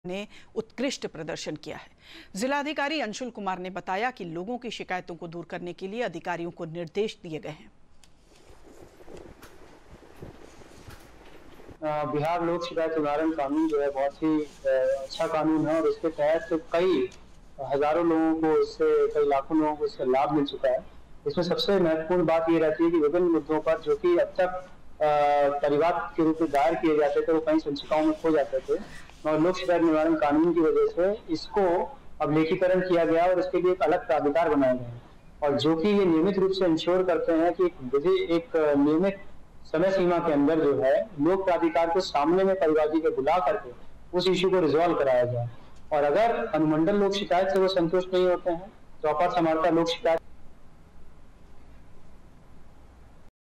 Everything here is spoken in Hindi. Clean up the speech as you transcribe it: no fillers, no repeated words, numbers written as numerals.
ने उत्कृष्ट प्रदर्शन किया है। जिलाधिकारी अंशुल कुमार ने बताया कि लोगों की शिकायतों को दूर करने के लिए अधिकारियों को निर्देश दिए गए हैं। बिहार लोक शिकायत निवारण कानून जो है बहुत ही अच्छा कानून है और इसके तहत कई हजारों लोगों को इससे कई लाखों लोगों को इससे लाभ मिल चुका है। इसमें सबसे महत्वपूर्ण बात ये रहती है कि विभिन्न मुद्दों पर जो कि अब तक परिवाद के रूप में दायर किए जाते थे वो कई संचिकाओं में खो जाते थे और लोक शिकायत निवारण कानून की वजह से इसको अब लेखीकरण किया गया और इसके लिए एक अलग प्राधिकार बनाए गए हैं और जो कि ये नियमित रूप से इंश्योर करते हैं कि एक नियमित समय सीमा के अंदर जो है लोक प्राधिकार को सामने में परिवादी को बुला करके उस इश्यू को रिजॉल्व कराया जाए और अगर अनुमंडल लोक शिकायत से वो संतुष्ट नहीं होते हैं तो अपर समाहर्ता लोक शिकायत